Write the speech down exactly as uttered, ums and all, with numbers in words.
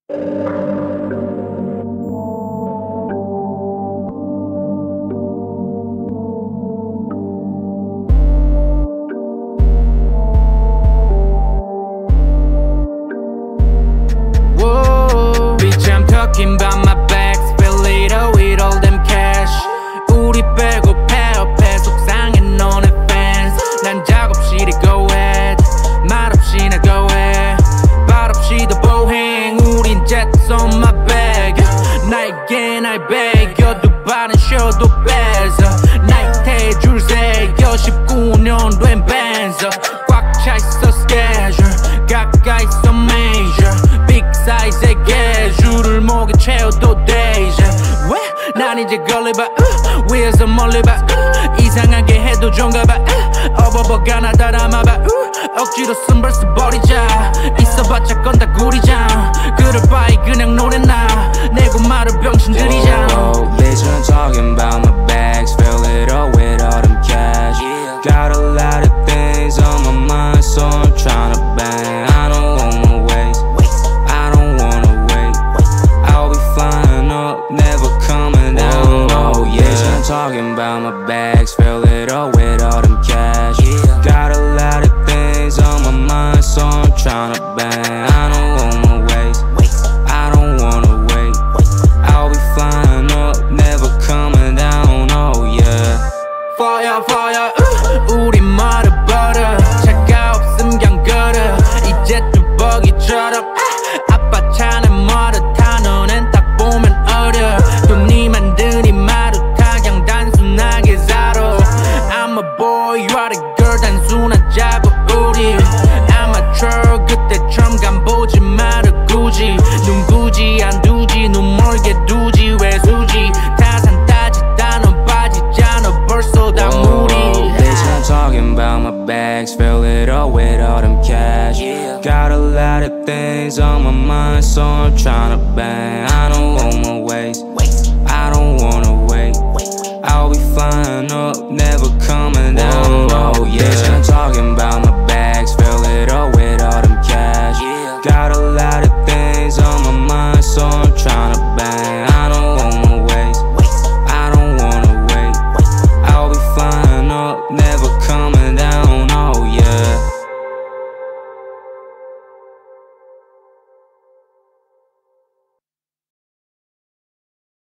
Whoa, bitch, I'm talking about my bags, fill it up with all them cash. 우리 빼고 폐업해 속상해 너네 fans. 난 작업실에 go ahead, 말없이 나 go ahead. 발 없이도 보행, 우린 jets on my bag. 나에게 날 배겨 두 발은 쉬어도 뺏어. 나이트에 줄 새겨 십구 년 된 벤서. 꽉 차있어 schedule, 가까이 있어 major. big size의 개줄을 목에 채워도 deja. 왜? 난 이제 걸려봐 uh, 위에서 멀리 봐 uh, 이상하게 해도 좋은가 봐 uh, 어버버가 나 따라마봐 uh, 억지로 쓴벌스 버리자. 있어봤자 건 다 구리자. 그럴 바에 그냥 노래나 내고 말을 병신들이자. Whoa, bitch, I'm talking about my bags, fill it up with all them cash. Got a lot of things on my mind, so I'm tryna bang. I don't wanna waste, I don't wanna wait. I'll be flying up, never coming down. Oh yeah, bitch, I'm talking about my bags, fill it up with all them cash. Got a lot of things on my mind, so I'm tryna bang. I don't wanna waste, I don't wanna wait. I'll be flying up, never coming down. Oh yeah. Fire fire uh, 우리 말을 버려. 차가 없음 그냥 걸어. 이제 뚜벅이처럼 uh, 아빠 차는 멀었다. 너넨 딱 보면 어려. 돈이 만드니 마루타 그냥 단순하게 살아. I'm a boy, you are a girl. 단순하자고 우리 amateur. 그때처럼 간보지 말아 굳이. 눈 굳이 안 두지, 눈 멀게 두지 왜 수지. 타산 따지다 넌 빠지잖아 벌써 다 무리. Bitch, I'm talking about my bags, fill it up with all them cash. Got a lot of things on my mind, so I'm tryna bang. I don't wanna waste, I don't wanna wait. I'll be flying up, never coming down.